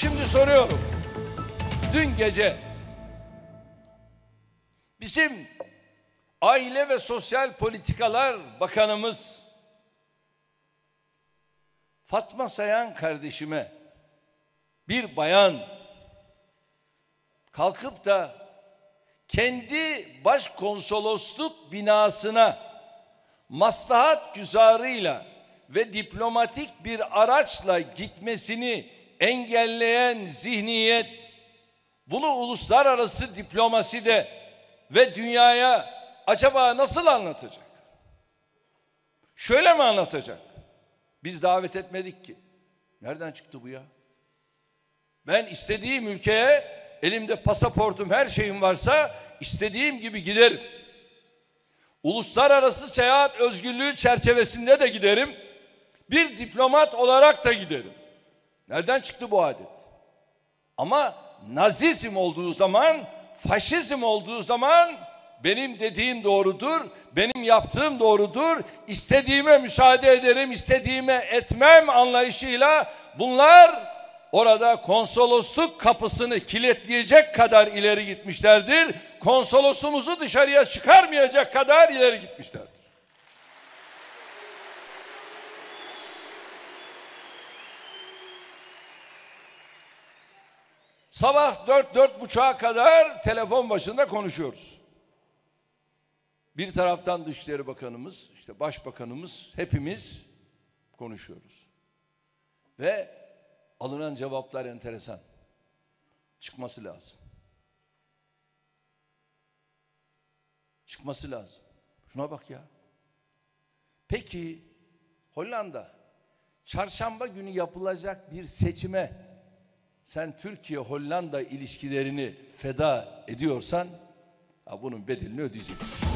Şimdi soruyorum. Dün gece bizim Aile ve Sosyal Politikalar Bakanımız Fatma Sayan kardeşime bir bayan kalkıp da kendi başkonsolosluk binasına maslahat güzarıyla ve diplomatik bir araçla gitmesini engelleyen zihniyet, bunu uluslararası diplomaside ve dünyaya acaba nasıl anlatacak? Şöyle mi anlatacak? Biz davet etmedik ki. Nereden çıktı bu ya? Ben istediğim ülkeye, elimde pasaportum, her şeyim varsa istediğim gibi giderim. Uluslararası seyahat özgürlüğü çerçevesinde de giderim. Bir diplomat olarak da giderim. Nereden çıktı bu adet? Ama Nazizm olduğu zaman, faşizm olduğu zaman benim dediğim doğrudur, benim yaptığım doğrudur, istediğime müsaade ederim, istediğime etmem anlayışıyla bunlar orada konsolosluk kapısını kilitleyecek kadar ileri gitmişlerdir. Konsolosumuzu dışarıya çıkarmayacak kadar ileri gitmişlerdir. Sabah 4-4.30'a kadar telefon başında konuşuyoruz. Bir taraftan Dışişleri Bakanımız, işte Başbakanımız, hepimiz konuşuyoruz. Ve alınan cevaplar enteresan. Çıkması lazım. Çıkması lazım. Şuna bak ya. Peki Hollanda çarşamba günü yapılacak bir seçime sen Türkiye-Hollanda ilişkilerini feda ediyorsan bunun bedelini ödeyeceksin.